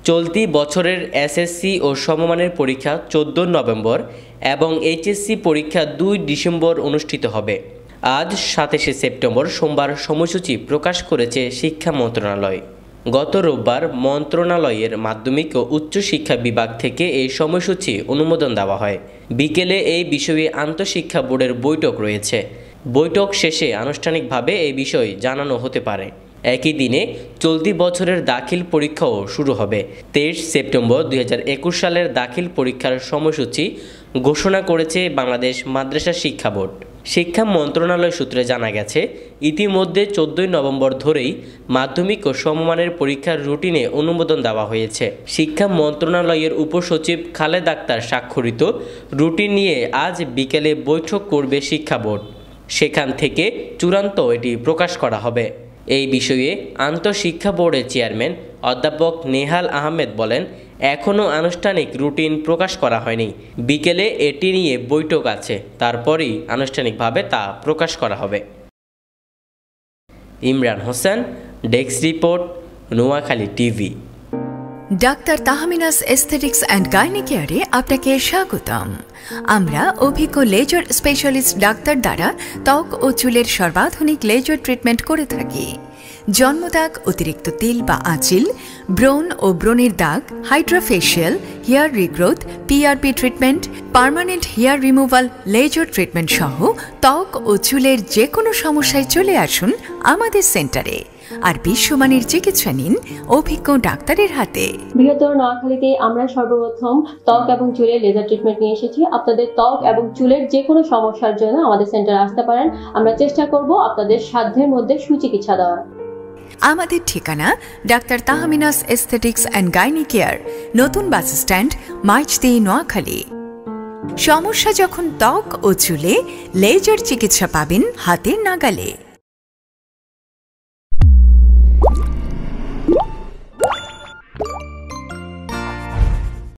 চলতি বছরের এসএসসি ও সমমানের পরীক্ষা 14 নভেম্বর এবং এইচএসসি পরীক্ষা 2 ডিসেম্বর অনুষ্ঠিত হবে। আজ 27শে সেপ্টেম্বর সোমবার সময়সূচি প্রকাশ করেছে শিক্ষা মন্ত্রণালয়। গত রোববার মন্ত্রণালয়ের মাধ্যমিক ও উচ্চ শিক্ষা বিভাগ থেকে এই সময়সূচি অনুমোদন দেওয়া হয়। বিকেলে এই বিষয়ে আন্তঃশিক্ষা বোর্ডের বৈঠক রয়েছে। বৈঠক শেষে আনুষ্ঠানিকভাবে এই বিষয় জানানো হতে পারে। একই দিনে চলতি বছরের দাখিল পরীক্ষাও শুরু হবে। 23 সেপ্টেম্বর 2021 সালের দাখিল পরীক্ষার সময়সূচি ঘোষণা করেছে বাংলাদেশ মাদ্রাসা শিক্ষা বোর্ড। শিক্ষা মন্ত্রণালয় সূত্রে জানা গেছে, ইতিমধ্যে 14 নভেম্বর ধরেই মাধ্যমিক ও সমমানের পরীক্ষার রুটিনে অনুমোদন দেওয়া হয়েছে। শিক্ষা মন্ত্রণালয়ের উপসচিব খালেদ আক্তার স্বাক্ষরিত রুটিন নিয়ে আজ বিকেলে বৈঠক করবে শিক্ষা বোর্ড। সেখান থেকে চূড়ান্ত এটি প্রকাশ করা হবে। এই বিষয়ে আন্তঃশিক্ষা বোর্ডের চেয়ারম্যান অধ্যাপক নেহাল আহমেদ বলেন, এখনও আনুষ্ঠানিক রুটিন প্রকাশ করা হয়নি। বিকেলে এটি নিয়ে বৈঠক আছে, তারপরই আনুষ্ঠানিকভাবে তা প্রকাশ করা হবে। Imran Hossain, desk report, Noakhali TV. Doctor Tahmina's aesthetics and gynae কেয়ারে আপনাকে স্বাগতম। আমরা অভিজ্ঞ লেজার স্পেশালিস্ট ডাক্তার দ্বারা ত্বক ও চুলের সর্বাধুনিক লেজার ট্রিটমেন্ট করে থাকি। জন্মদাগ, অতিরিক্ত তিল বা আঁচিল, ব্রণ ও ব্রণের দাগ, hydrafacial, hair regrowth, PRP treatment, permanent hair removal, laser treatment সহ ত্বক ও চুলের যে কোনো সমস্যায় চলে আসুন আমাদের সেন্টারে আর বিশ্বমানের চিকিৎসা নিন অভিজ্ঞ ডাক্তারের হাতে। বৃহত্তর নোয়াখালীতে আমরা সর্বপ্রথম ত্বক এবং চুলের লেজার ট্রিটমেন্ট নিয়ে এসেছি। আপনাদের ত্বক এবং চুলের যে কোনো সমস্যার জন্য আমাদের সেন্টারে আসতে পারেন। আমরা চেষ্টা করব আপনাদের সাধ্যের মধ্যে সুচিকিৎসা দেওয়ার। আমাদের ঠিকানা doctor Tahmina's aesthetics and gynae care, নতুন বাস স্ট্যান্ড, মাইজদি, নোয়াখালী। সমস্যা যখন ত্বক ও চুলে, লেজার চিকিৎসা পাবেন হাতের নাগালে।